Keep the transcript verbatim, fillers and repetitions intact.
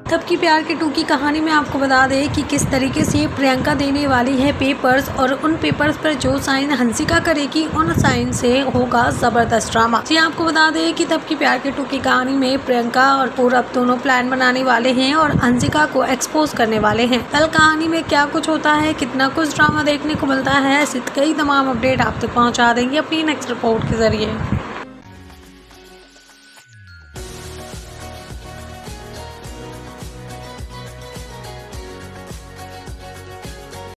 तब की प्यार के टू की कहानी में आपको बता दें कि किस तरीके से प्रियंका देने वाली है पेपर्स और उन पेपर्स पर जो साइन हंसिका करेगी उन साइन से होगा जबरदस्त ड्रामा। जी आपको बता दें कि तब की प्यार के टू की कहानी में प्रियंका और पूरब दोनों प्लान बनाने वाले हैं और हंसिका को एक्सपोज करने वाले हैं। कल कहानी में क्या कुछ होता है, कितना कुछ ड्रामा देखने को मिलता है, ऐसी कई तमाम अपडेट आप तक पहुँचा देंगे अपनी नेक्स्ट रिपोर्ट के जरिए।